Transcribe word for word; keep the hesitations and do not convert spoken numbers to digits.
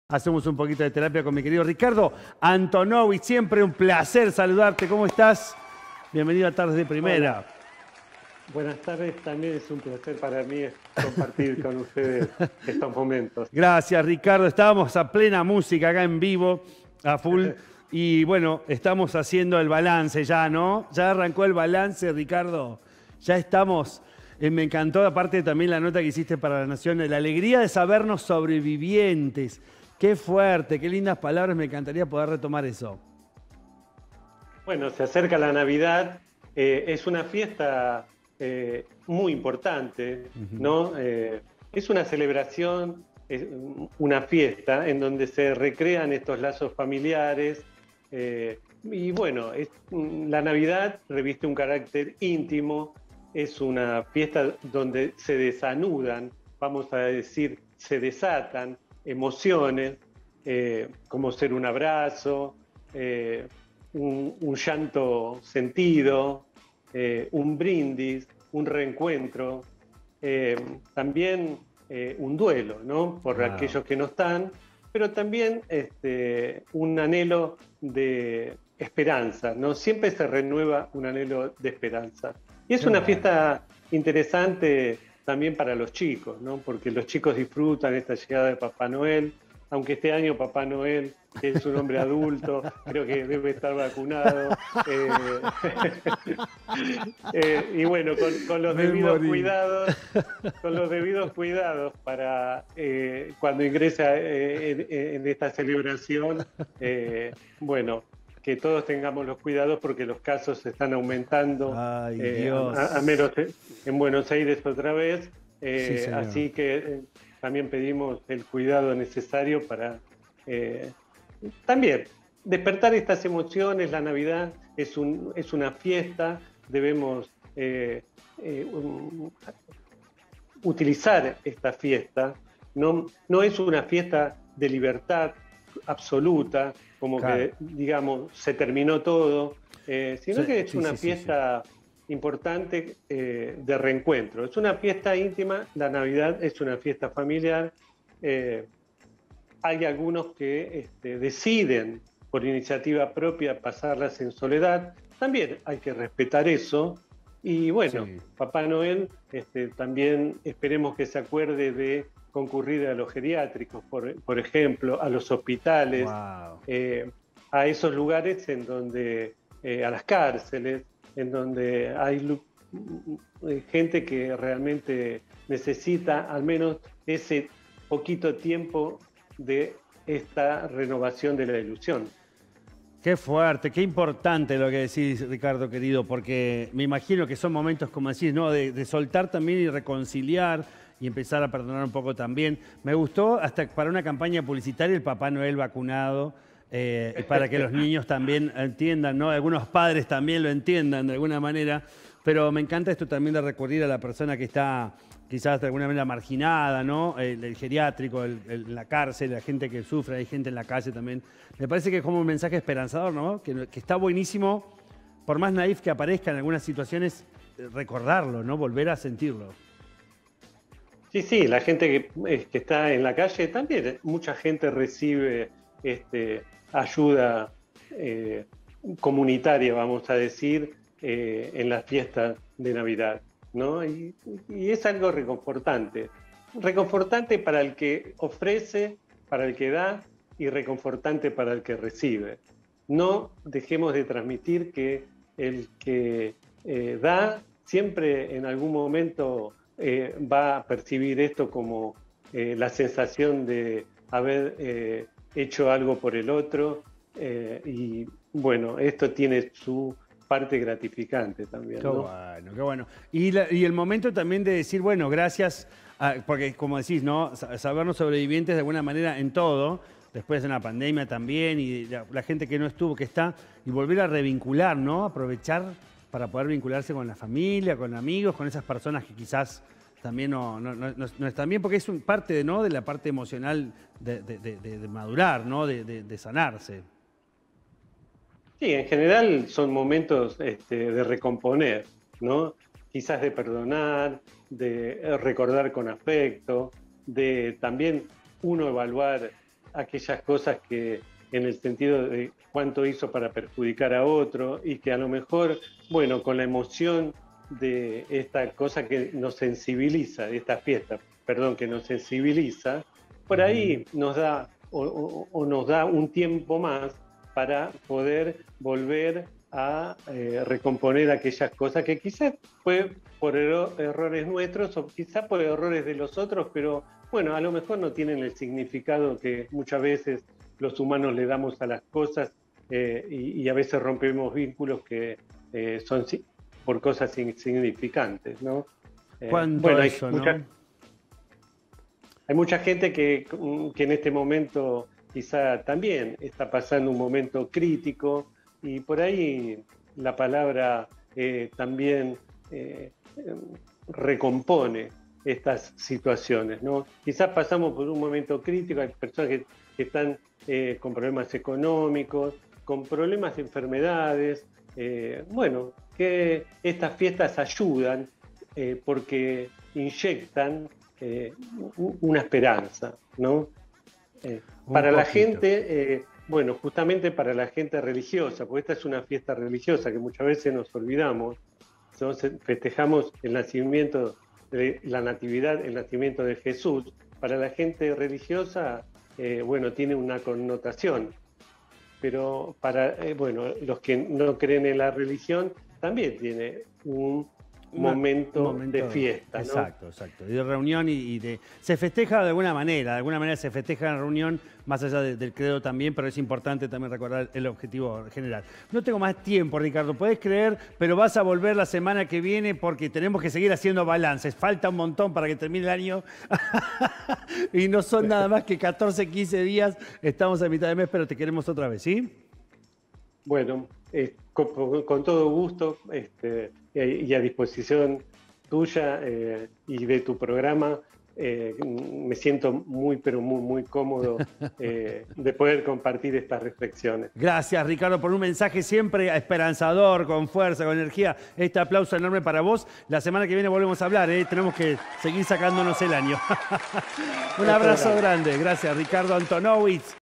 hacemos un poquito de terapia con mi querido Ricardo Antonovi. Siempre un placer saludarte. ¿Cómo estás? Bienvenido a Tardes de Primera. Hola. Buenas tardes, también es un placer para mí compartir con ustedes estos momentos. Gracias, Ricardo. Estábamos a plena música acá en vivo, a full. Y bueno, estamos haciendo el balance ya, ¿no? Ya arrancó el balance, Ricardo. Ya estamos. Eh, me encantó, aparte también la nota que hiciste para La Nación, la alegría de sabernos sobrevivientes. Qué fuerte, qué lindas palabras. Me encantaría poder retomar eso. Bueno, se acerca la Navidad. Eh, es una fiesta eh, muy importante, ¿no? Eh, es una celebración, es una fiesta en donde se recrean estos lazos familiares. Eh, y bueno, es, la Navidad reviste un carácter íntimo. Es una fiesta donde se desanudan, vamos a decir, se desatan emociones, eh, como ser un abrazo, eh, un, un llanto sentido, eh, un brindis, un reencuentro, eh, también eh, un duelo, ¿no? Por wow. aquellos que no están, pero también este, un anhelo de esperanza, ¿no? Siempre se renueva un anhelo de esperanza. Y es una fiesta interesante también para los chicos, ¿no? Porque los chicos disfrutan esta llegada de Papá Noel, aunque este año Papá Noel, que es un hombre adulto, creo que debe estar vacunado. Eh, eh, y bueno, con, con los debidos cuidados, con los debidos cuidados para eh, cuando ingresa eh, en, en esta celebración, eh, bueno, que todos tengamos los cuidados porque los casos se están aumentando. Ay, eh, Dios. A, a menos en Buenos Aires otra vez. Eh, sí, así que eh, también pedimos el cuidado necesario para eh, también despertar estas emociones. La Navidad es, un, es una fiesta, debemos eh, eh, um, utilizar esta fiesta. No, no es una fiesta de libertad absoluta, como claro. que, digamos, se terminó todo, eh, sino sí, que es sí, una sí, fiesta sí, sí. importante eh, de reencuentro. Es una fiesta íntima, la Navidad es una fiesta familiar. Eh, hay algunos que este, deciden por iniciativa propia pasarlas en soledad. También hay que respetar eso. Y bueno, sí. Papá Noel este, también esperemos que se acuerde de concurrir a los geriátricos, por, por ejemplo, a los hospitales, wow. eh, a esos lugares en donde, eh, a las cárceles, en donde hay gente que realmente necesita al menos ese poquito tiempo de esta renovación de la ilusión. Qué fuerte, qué importante lo que decís, Ricardo, querido, porque me imagino que son momentos, como decís, ¿no? de, de soltar también y reconciliar y empezar a perdonar un poco también. Me gustó hasta para una campaña publicitaria el Papá Noel vacunado, eh, para que los niños también entiendan, ¿no? Algunos padres también lo entiendan de alguna manera, pero me encanta esto también de recurrir a la persona que está quizás de alguna manera marginada, ¿no? El, el geriátrico, el, el, la cárcel, la gente que sufre, hay gente en la calle también. Me parece que es como un mensaje esperanzador, ¿no? Que, que está buenísimo, por más naif que aparezca en algunas situaciones, recordarlo, ¿no? Volver a sentirlo. Sí, sí, la gente que, que está en la calle también, mucha gente recibe este, ayuda eh, comunitaria, vamos a decir, eh, en las fiestas de Navidad, ¿no? Y, y es algo reconfortante. Reconfortante para el que ofrece, para el que da, y reconfortante para el que recibe. No dejemos de transmitir que el que eh, da siempre en algún momento Eh, va a percibir esto como eh, la sensación de haber eh, hecho algo por el otro eh, y bueno, esto tiene su parte gratificante también, qué ¿no? bueno, qué bueno. Y, la, y el momento también de decir, bueno, gracias, a, porque como decís, ¿no? Sabernos sobrevivientes de alguna manera en todo, después de una pandemia también, y la, la gente que no estuvo, que está, y volver a revincular, ¿no? Aprovechar para poder vincularse con la familia, con amigos, con esas personas que quizás también no, no, no, no están bien, porque es un parte de, ¿no? de la parte emocional de, de, de, de madurar, ¿no? de, de, de sanarse. Sí, en general son momentos este, de recomponer, ¿no? Quizás de perdonar, de recordar con afecto, de también uno evaluar aquellas cosas que en el sentido de cuánto hizo para perjudicar a otro y que a lo mejor, bueno, con la emoción de esta cosa que nos sensibiliza, de esta fiesta, perdón, que nos sensibiliza, por ahí nos da o, o, o nos da un tiempo más para poder volver a eh, recomponer aquellas cosas que quizás fue por erro errores nuestros o quizás por errores de los otros, pero bueno, a lo mejor no tienen el significado que muchas veces los humanos le damos a las cosas eh, y, y a veces rompemos vínculos que eh, son por cosas insignificantes, ¿no? Eh, ¿Cuánto bueno, hay eso, mucha, ¿no? Hay mucha gente que, que en este momento quizá también está pasando un momento crítico y por ahí la palabra eh, también eh, recompone estas situaciones, ¿no? Quizás pasamos por un momento crítico, hay personas que, que están eh, con problemas económicos, con problemas de enfermedades, eh, bueno, que estas fiestas ayudan eh, porque inyectan eh, una esperanza, ¿no? Eh, para poquito. La gente, eh, bueno, justamente para la gente religiosa, porque esta es una fiesta religiosa que muchas veces nos olvidamos, entonces festejamos el nacimiento de la natividad, el nacimiento de Jesús. Para la gente religiosa, eh, bueno, tiene una connotación, pero para, eh, bueno, los que no creen en la religión, también tiene un Momento, momento de fiesta, ¿no? Exacto, exacto. Y de reunión y, y de... Se festeja de alguna manera, de alguna manera se festeja en la reunión, más allá de, del credo también, pero es importante también recordar el objetivo general. No tengo más tiempo, Ricardo, podés creer, pero vas a volver la semana que viene porque tenemos que seguir haciendo balances. Falta un montón para que termine el año y no son nada más que catorce, quince días. Estamos a mitad de mes, pero te queremos otra vez, ¿sí? Bueno, eh, con, con todo gusto este, y a disposición tuya eh, y de tu programa, eh, me siento muy, pero muy, muy cómodo eh, de poder compartir estas reflexiones. Gracias, Ricardo, por un mensaje siempre esperanzador, con fuerza, con energía. Este aplauso enorme para vos. La semana que viene volvemos a hablar, ¿eh? Tenemos que seguir sacándonos el año. Un abrazo grande. Gracias, Ricardo Antonowitz.